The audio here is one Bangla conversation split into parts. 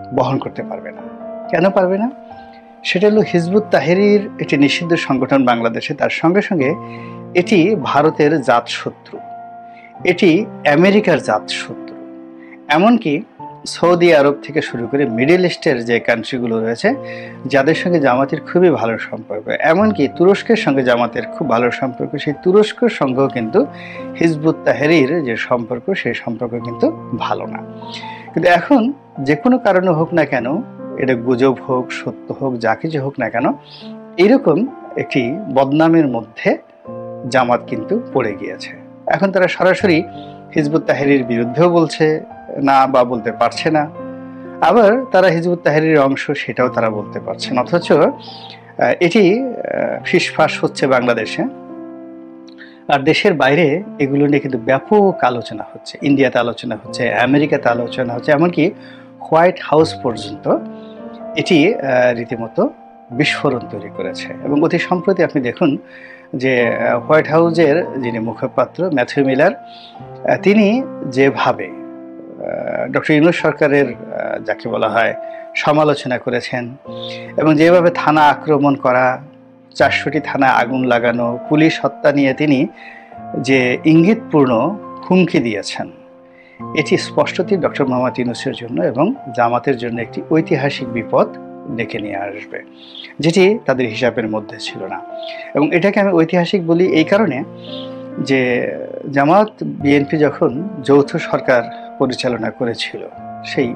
বহন করতে পারবে না। কেন পারবে না? সেটা হলো হিজবুত তাহরির একটি নিষিদ্ধ সংগঠন বাংলাদেশে, তার সঙ্গে সঙ্গে এটি ভারতের জাতশত্রু, এটি আমেরিকার জাতশত্রু, এমনকি সৌদি আরব থেকে শুরু করে মিডল ইস্টের যে কান্ট্রিগুলো রয়েছে যাদের সঙ্গে জামাতের খুবই ভালো সম্পর্ক, এমনকি তুরস্কের সঙ্গে জামাতের খুব ভালো সম্পর্ক, সেই তুরস্কের সঙ্গেও কিন্তু হিজবুত তাহরির যে সম্পর্ক সেই সম্পর্ক কিন্তু ভালো না। কিন্তু এখন যে কোনো কারণে হোক না কেন, এটা গুজব হোক সত্য হোক যা কিছু হোক না কেন, এরকম একটি বদনামের মধ্যে জামাত কিন্তু পড়ে গিয়েছে। এখন তারা সরাসরি হিজবুত তাহরির বিরুদ্ধেও বলছে না বা বলতে পারছে না, আবার তারা হিজবুত তাহরির অংশ সেটাও তারা বলতে পারছে না। অথচ এটি ফিসফাস হচ্ছে বাংলাদেশে, আর দেশের বাইরে এগুলো নিয়ে কিন্তু ব্যাপক আলোচনা হচ্ছে। ইন্ডিয়াতে আলোচনা হচ্ছে, আমেরিকাতে আলোচনা হচ্ছে, এমনকি হোয়াইট হাউস পর্যন্ত এটি রীতিমতো বিস্ফোরণ তৈরি করেছে। এবং অতি সম্প্রতি আপনি দেখুন যে হোয়াইট হাউসের যিনি মুখপাত্র ম্যাথিউ মিলার, তিনি যেভাবে ডক্টর ইউনূস সরকারের যাকে বলা হয় সমালোচনা করেছেন, এবং যেভাবে থানা আক্রমণ করা, 400টি থানায় আগুন লাগানো, পুলিশ হত্যা নিয়ে তিনি যে ইঙ্গিতপূর্ণ হুমকি দিয়েছেন, এটি স্পষ্টতই ডক্টর মোহাম্মদ ইউনূসের জন্য এবং জামাতের জন্য একটি ঐতিহাসিক বিপদ ডেকে নিয়ে আসবে, যেটি তাদের হিসাবের মধ্যে ছিল না। এবং এটাকে আমি ঐতিহাসিক বলি এই কারণে যে জামাত বিএনপি যখন যৌথ সরকার পরিচালনা করেছিল সেই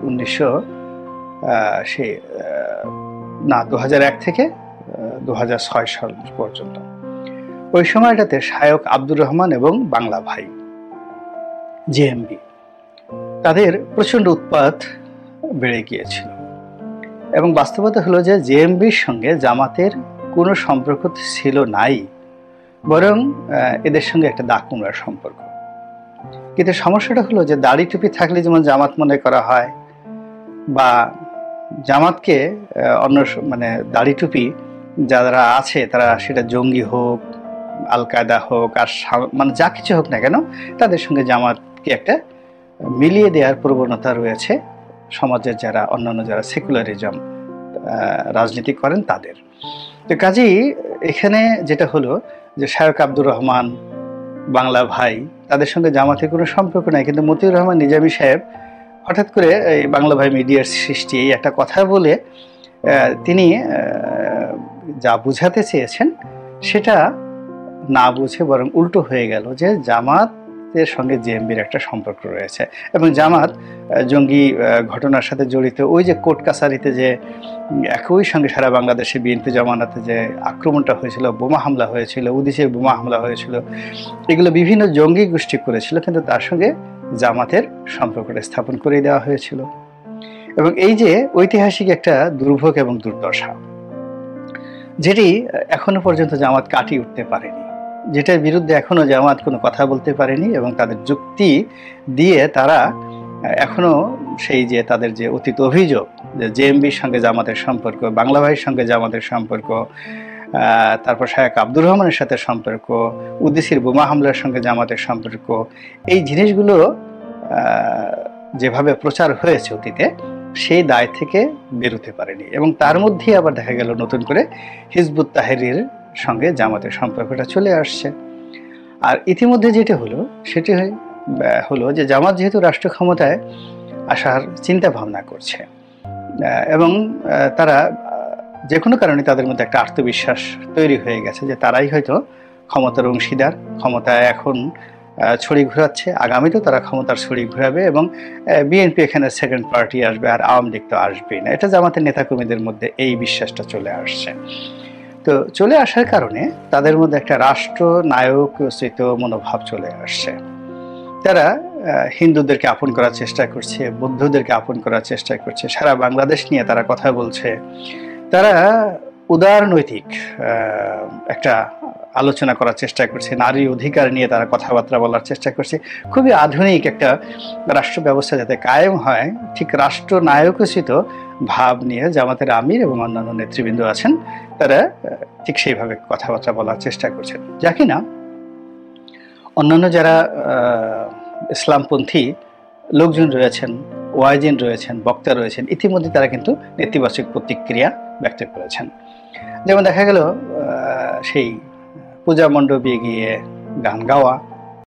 2001 থেকে 2006 সাল পর্যন্ত, ওই সময়টাতে শায়ক আব্দুর রহমান এবং বাংলা ভাই জেএমবি, তাদের প্রচণ্ড উৎপাত বেড়ে গিয়েছিল। এবং বাস্তবতা হলো যে জেএমবির সঙ্গে জামাতের কোনো সম্পর্ক ছিল নাই, বরং এদের সঙ্গে একটা দাকুমরার সম্পর্ক। কিন্তু সমস্যাটা হলো যে দাড়ি টুপি থাকলে যেমন জামাত মনে করা হয়, বা জামাতকে অন্য দাড়ি টুপি যারা আছে তারা সেটা জঙ্গি হোক, আল কায়দা হোক, আর যা কিছু হোক না কেন, তাদের সঙ্গে জামাতকে একটা মিলিয়ে দেওয়ার প্রবণতা রয়েছে সমাজের যারা অন্যান্য যারা সেকুলারিজম রাজনীতি করেন তাদের। তো কাজেই এখানে যেটা হলো যে শায়ক আব্দুর রহমান, বাংলা ভাই, তাদের সঙ্গে জামাতের কোনো সম্পর্ক নাই, কিন্তু মতিউর রহমান নিজামী সাহেব হঠাৎ করে এই বাংলা ভাই মিডিয়ার সৃষ্টি এই একটা কথা বলে তিনি যা বুঝাতে চেয়েছেন সেটা না বুঝে বরং উল্টো হয়ে গেল যে জামাতের সঙ্গে জেএমবির একটা সম্পর্ক রয়েছে এবং জামাত জঙ্গি ঘটনার সাথে জড়িত। ওই যে কোর্ট কাছারিতে যে একই সঙ্গে সারা বাংলাদেশে বিএনপি জমানাতে যে আক্রমণটা হয়েছিল, বোমা হামলা হয়েছিল, উদিসের বোমা হামলা হয়েছিল, এগুলো বিভিন্ন জঙ্গি গোষ্ঠী করেছিল, কিন্তু তার সঙ্গে জামাতের সম্পর্কটা স্থাপন করে দেওয়া হয়েছিল। এবং এই যে ঐতিহাসিক একটা দুর্ভোগ এবং দুর্দশা, যেটি এখনো পর্যন্ত জামাত কাটিয়ে উঠতে পারেনি, যেটার বিরুদ্ধে এখনো জামাত কোনো কথা বলতে পারেনি, এবং তাদের যুক্তি দিয়ে তারা এখনো সেই যে তাদের যে অতীত অভিযোগ যে জেএমবির সঙ্গে জামাতের সম্পর্ক, বাংলা ভাইয়ের সঙ্গে জামাতের সম্পর্ক, তারপর শায়ক আব্দুর রহমানের সাথে সম্পর্ক, উদ্দিসির বোমা হামলার সঙ্গে জামাতের সম্পর্ক, এই জিনিসগুলো যেভাবে প্রচার হয়েছে অতীতে, সেই দায় থেকে বেরোতে পারেনি। এবং তার মধ্যে আবার দেখা গেল নতুন করে হিজবুত তাহরির সঙ্গে জামাতের সম্পর্কটা চলে আসছে। আর ইতিমধ্যে যেটা হলো সেটি হলো যে জামাত যেহেতু রাষ্ট্র ক্ষমতায় আসার চিন্তা ভাবনা করছে, এবং তারা যে কোনো কারণে তাদের মধ্যে একটা আত্মবিশ্বাস তৈরি হয়ে গেছে যে তারাই হয়তো ক্ষমতার অংশীদার, ক্ষমতায় এখন ছড়ি ঘোরাচ্ছে, আগামীতেও তারা ক্ষমতার ছড়ি ঘোরাবে, এবং বিএনপি এখানে সেকেন্ড পার্টি আসবে, আর আওয়ামী লীগ তো আসবেই না। এটা জামাতের নেতাকর্মীদের মধ্যে এই বিশ্বাসটা চলে আসছে। তো চলে আসার কারণে তাদের মধ্যে একটা রাষ্ট্র নায়কোচিত মনোভাব চলে আসছে। তারা হিন্দুদেরকে আপন করার চেষ্টা করছে, বৌদ্ধদেরকে আপন করার চেষ্টা করছে, সারা বাংলাদেশ নিয়ে তারা কথা বলছে, তারা উদারনৈতিক একটা আলোচনা করার চেষ্টা করছে, নারী অধিকার নিয়ে তারা কথাবার্তা বলার চেষ্টা করছে। খুবই আধুনিক একটা রাষ্ট্র ব্যবস্থা যাতে কায়েম হয়, ঠিক রাষ্ট্র নায়কোচিত ভাব নিয়ে জামাতের আমির এবং অন্যান্য নেতৃবৃন্দ আছেন, তারা ঠিক সেইভাবে কথাবার্তা বলার চেষ্টা করছেন, যা কিনা অন্যান্য যারা ইসলামপন্থী লোকজন রয়েছেন ওয়াইজিন রয়েছেন, বক্তা রয়েছেন, ইতিমধ্যে তারা কিন্তু নেতিবাচক প্রতিক্রিয়া ব্যক্ত করেছেন। যেমন দেখা গেল সেই পূজা মণ্ডপে গিয়ে গান গাওয়া,